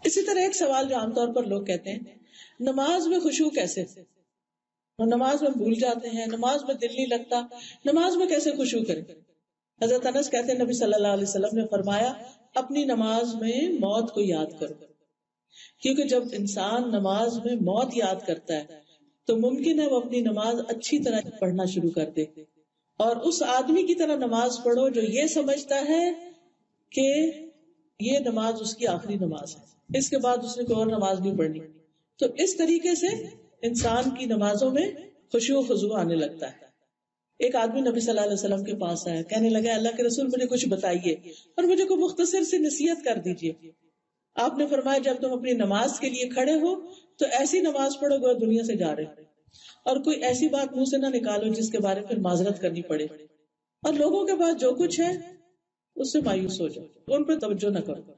इसी तरह एक सवाल जो आमतौर पर लोग कहते हैं, नमाज में खुशू कैसे, और नमाज में भूल जाते हैं, नमाज में दिल नहीं लगता, नमाज में कैसे खुशू करें। हजरत अनस कहते हैं, नबी सल्लल्लाहु अलैहि वसल्लम ने फरमाया, अपनी नमाज में मौत को याद करो, क्योंकि जब इंसान नमाज में मौत याद करता है तो मुमकिन है वो अपनी नमाज अच्छी तरह पढ़ना शुरू कर दे, और उस आदमी की तरह नमाज पढ़ो जो ये समझता है कि ये नमाज उसकी आखिरी नमाज है, इसके बाद उसने कोई और नमाज नहीं पढ़नी। तो इस तरीके से इंसान की नमाजों में खुशू खुजू आने लगता है। एक आदमी नबी सल्लल्लाहु अलैहि वसल्लम के पास आया, कहने लगा, अल्लाह के रसूल मुझे कुछ बताइए और मुझे को मुख्तसर से नसीहत कर दीजिए। आपने फरमाया, जब तुम अपनी नमाज के लिए खड़े हो तो ऐसी नमाज पढ़ो जो दुनिया से जा रहे हो, और कोई ऐसी बात मुंह से ना निकालो जिसके बारे में फिर माजरत करनी पड़े, और लोगों के पास जो कुछ है उससे मायूस हो जाओ, उन पर तवज्जो न करो।